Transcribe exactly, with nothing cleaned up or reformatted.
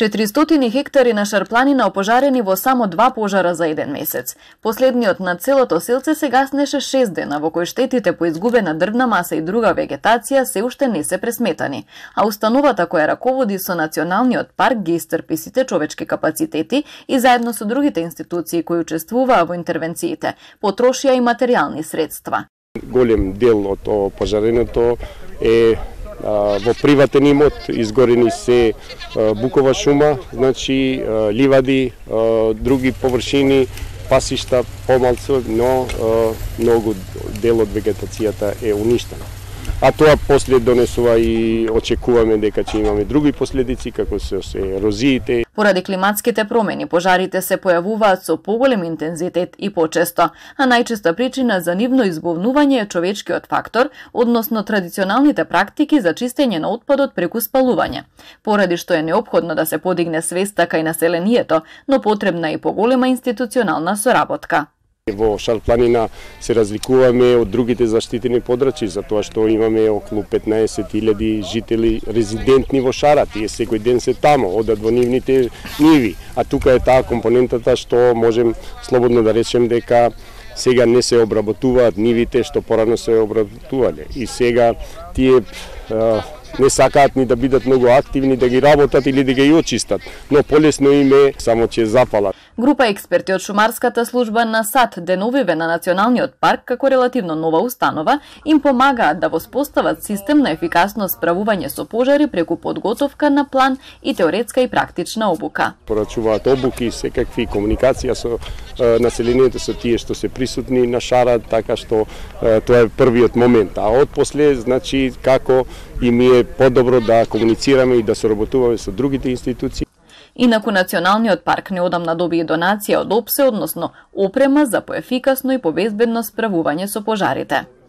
четиристотини хектари на Шарпланина опожарени во само два пожара за еден месец. Последниот на целото селце се гаснеше шест дена, во кој штетите по изгубена дрвна маса и друга вегетација се уште не се пресметани, а установата која раководи со Националниот парк ги истрпи сите човечки капацитети и заедно со другите институции кои учествуваа во интервенциите, потрошија и материјални средства. Голем дел од опожареното е во приватен имот, изгорени се букова шума, значи ливади, други површини, пасишта, помалку, но многу дел од вегетацијата е уништена. А тоа после донесува и очекуваме дека ќе имаме други последици, како се ерозиите. Поради климатските промени, пожарите се појавуваат со поголем интензитет и почесто, а најчеста причина за нивно избовнување е човечкиот фактор, односно традиционалните практики за чистење на отпадот преку спалување. Поради што е неопходно да се подигне свеста кај населението, но потребна е и поголема институционална соработка. Во Шарпланина се разликуваме од другите заштитени подрачји, затоа што имаме околу петнаесет илјади жители резидентни во Шара. Тие секој ден се тамо, одат во нивните ниви. А тука е таа компонентата што можем слободно да речем дека сега не се обработуваат нивите што порано се обработувале. И сега тие а, не сакаат ни да бидат многу активни, да ги работат или да ги очистат, но полесно им е само ќе запалат. Група експерти од Шумарската служба на САД деновиве на Националниот парк како релативно нова установа им помагаат да воспостават систем на ефикасно справување со пожари преку подготовка на план и теоретска и практична обука. Порачуваат обуки, секакви комуникација со е, населението, со тие што се присутни на Шара, така што е, тоа е првиот момент. А отпосле, значи, како и ми е подобро да комуницираме и да соработуваме со другите институции. Инаку Националниот парк неодамна доби донација од ОПСЕ, односно опрема за поефикасно и побезбедно справување со пожарите.